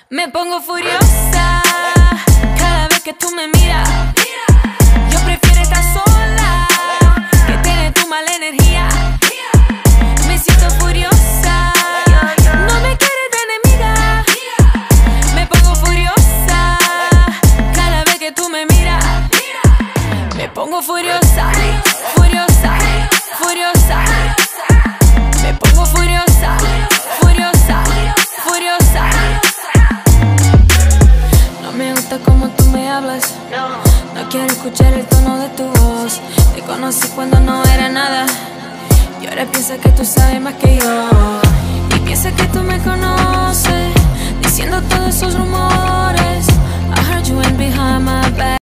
Me pongo furiosa cada vez que tú me miras. Yo prefiero estar sola que tener tu mala energía. Me siento furiosa, no me quieres de enemiga. Me pongo furiosa cada vez que tú me miras. Me pongo furiosa, furiosa, furiosa. Me pongo furiosa, furiosa, furiosa. No me gusta como tú me hablas. No quiero escuchar el tono de tu voz. Te conocí cuando no era nada y ahora piensas que tú sabes más que yo. Y piensas que tú me conoces, diciendo todos esos rumores. I heard you went behind my back.